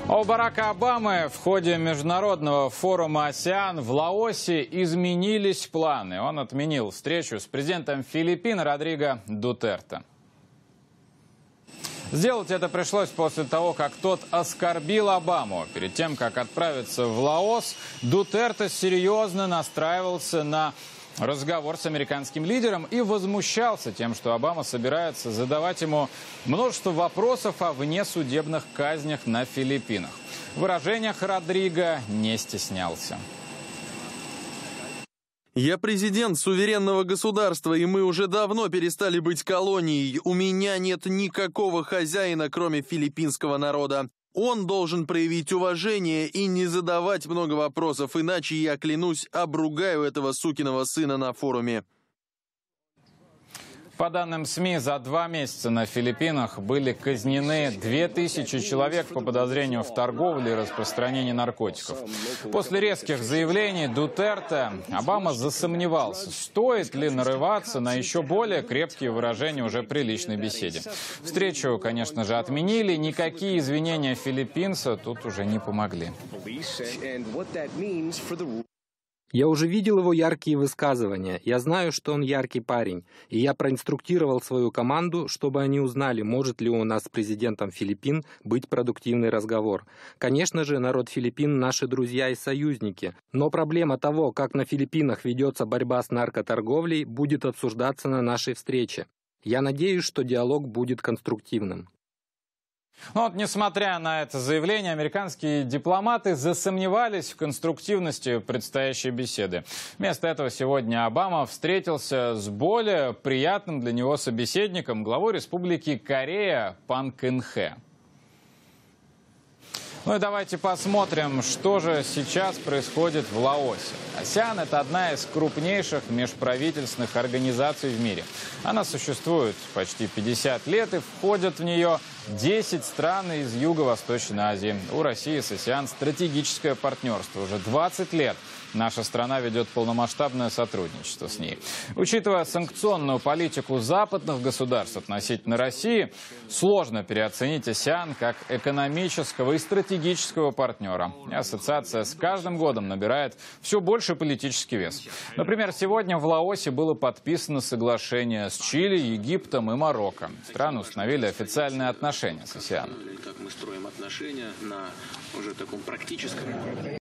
А у Барака Обамы в ходе международного форума АСЕАН в Лаосе изменились планы. Он отменил встречу с президентом Филиппин Родриго Дутерте. Сделать это пришлось после того, как тот оскорбил Обаму. Перед тем, как отправиться в Лаос, Дутерте серьезно настраивался на разговор с американским лидером и возмущался тем, что Обама собирается задавать ему множество вопросов о внесудебных казнях на Филиппинах. В выражениях Родриго не стеснялся. Я президент суверенного государства, и мы уже давно перестали быть колонией. У меня нет никакого хозяина, кроме филиппинского народа. Он должен проявить уважение и не задавать много вопросов, иначе, я клянусь, обругаю этого сукиного сына на форуме. По данным СМИ, за 2 месяца на Филиппинах были казнены 2000 человек по подозрению в торговле и распространении наркотиков. После резких заявлений Дутерте Обама засомневался, стоит ли нарываться на еще более крепкие выражения уже при личной беседе. Встречу, конечно же, отменили, никакие извинения филиппинца тут уже не помогли. Я уже видел его яркие высказывания. Я знаю, что он яркий парень. И я проинструктировал свою команду, чтобы они узнали, может ли у нас с президентом Филиппин быть продуктивный разговор. Конечно же, народ Филиппин – наши друзья и союзники. Но проблема того, как на Филиппинах ведется борьба с наркоторговлей, будет обсуждаться на нашей встрече. Я надеюсь, что диалог будет конструктивным. Несмотря на это заявление, американские дипломаты засомневались в конструктивности предстоящей беседы. Вместо этого сегодня Обама встретился с более приятным для него собеседником, главой Республики Корея Пан Кын Хе. Ну и давайте посмотрим, что же сейчас происходит в Лаосе. АСЕАН – это одна из крупнейших межправительственных организаций в мире. Она существует почти 50 лет и входят в нее 10 стран из Юго-Восточной Азии. У России с АСЕАН стратегическое партнерство. Уже 20 лет наша страна ведет полномасштабное сотрудничество с ней. Учитывая санкционную политику западных государств относительно России, сложно переоценить АСЕАН как экономического и стратегического партнера. И ассоциация с каждым годом набирает все больше политический вес. Например, сегодня в Лаосе было подписано соглашение с Чили, Египтом и Марокко. Страны установили официальные отношения с АСЕАН. Как мы строим отношения на уже таком практическом уровне.